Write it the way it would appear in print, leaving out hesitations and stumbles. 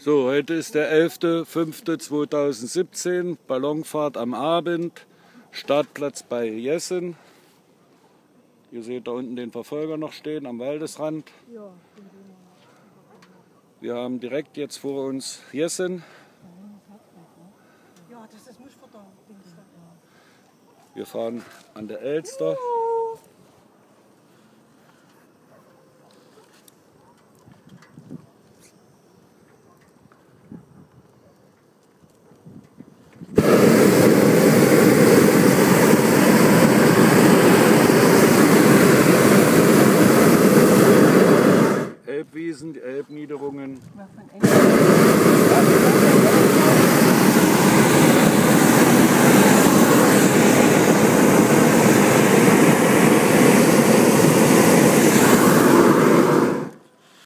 So, heute ist der 11.05.2017, Ballonfahrt am Abend, Startplatz bei Jessen. Ihr seht da unten den Verfolger noch stehen am Waldesrand. Wir haben direkt jetzt vor uns Jessen. Wir fahren an der Elster. Elbwiesen, die Elbniederungen.